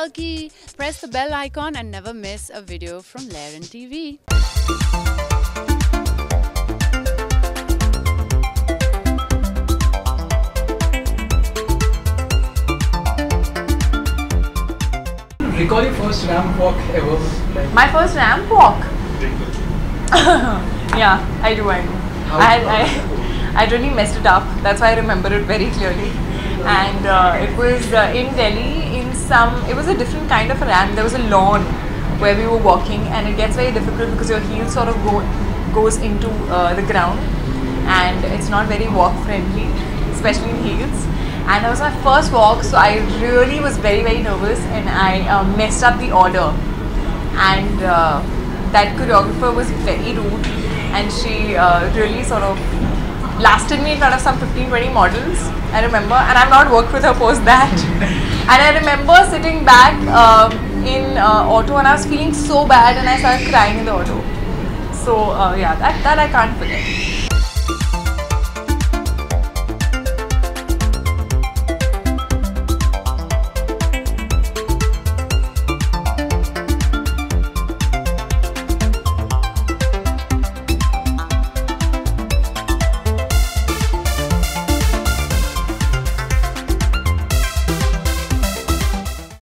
ki press the bell icon and never miss a video from Laren TV. Recall your first ramp walk ever? My first ramp walk? Yeah, I do. I really messed it up. That's why I remember it very clearly. And it was in Delhi, it was a different kind of a ramp. There was a lawn where we were walking, and it gets very difficult because your heel sort of goes into the ground, and it's not very walk friendly, especially in heels. And that was my first walk, so I really was very nervous, and I messed up the order. And that choreographer was very rude, and she really sort of blasted me in front of some 15-20 models, I remember, and I've not worked with her post that. And I remember sitting back in auto, and I was feeling so bad, and I started crying in the auto. So yeah, that I can't forget.